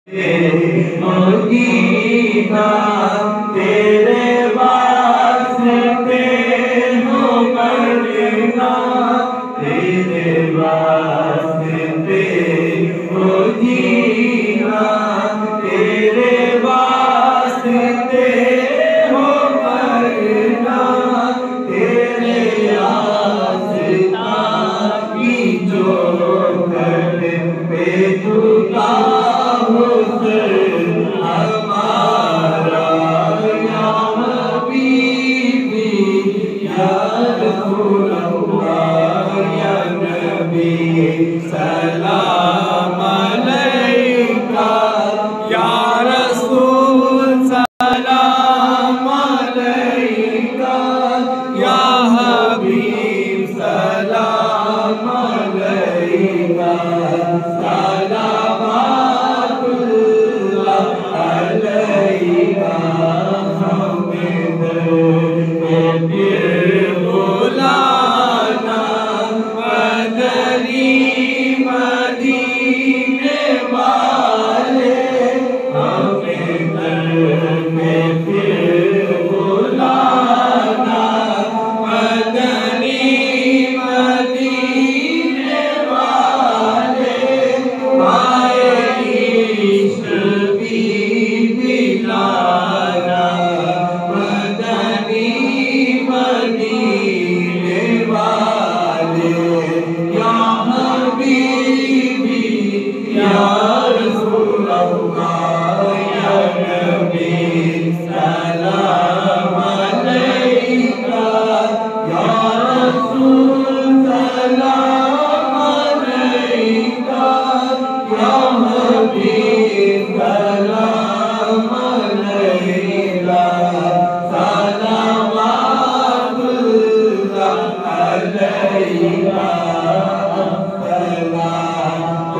مدینہ تیرے واسطے ہو مرنا، تیرے واسطے ہو جینا، تیرے واسطے ہو مرنا، تیرے آستان کی چوکھٹ پہ جھکا ہو سر ہمارا، یا حبیبی یا رسول اللہ یا نبی سلام علیکہ، یا رسول سلام علیکہ، یا حبیب سلام علیکہ، صلوات اللہ علیکہ، ہمیں در پہ بلانا، مدنی مدینے والے، ہمیں در پہ بلانا، مدنی مدینے والے، آئے عشق بھی دلانا، مدنی مدینے والے، یا حبیبی یا رسول اللہ یا نبی سلام علیکہ، یا رسول سلام علیکہ، یا حبیب سلام علیکہ، صلوات اللہ علیکہ، الصلاۃ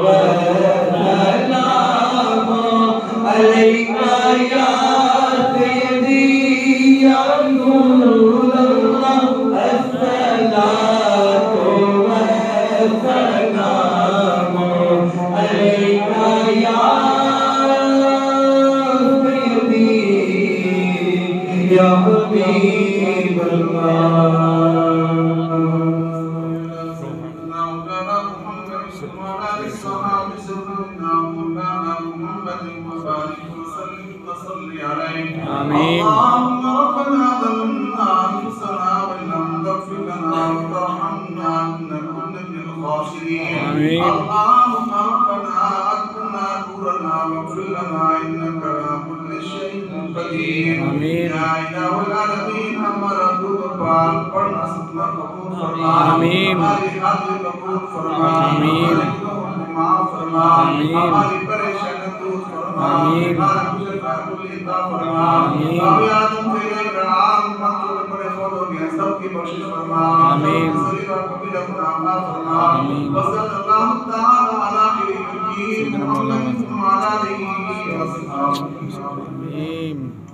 والسلام علیکہ یا سیدی یا رسول اللہ، الصلاۃ والسلام علیکہ یا سیدی یا حبیب اللہ۔ آمین۔ اللهم ربنا ظلمنا أنفسنا وإن لم تغفر لنا وترحمنا لنكن من الخاسرين. آمين. اللهم ربنا أتنا نورنا واغفر لنا إنك على كل شيء قدير. آمين. يا إله العالمين ہمارا دعا پڑھنا سننا قبول فرما، آمین. ہماری حاضری قبول فرما، آمین. ہماری معاف فرما، آمین. ہماری پریشانی دور فرما، آمین. ہمارا گزر کل عطا فرما، آمین. باقی آدم سے لے کر عام مخلوق بڑے فوت ہو گئے سب کی بخشش فرما، آمین. صغیرہ کبیرہ گناہ معاف فرما، آمین. وصلی اللہ تعالی علی خیر الخلق محمد وعلی آلہ وصحبہ۔ آمین۔